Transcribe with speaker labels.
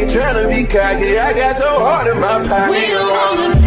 Speaker 1: tryna be cocky. I got your heart in my pocket. We don't wanna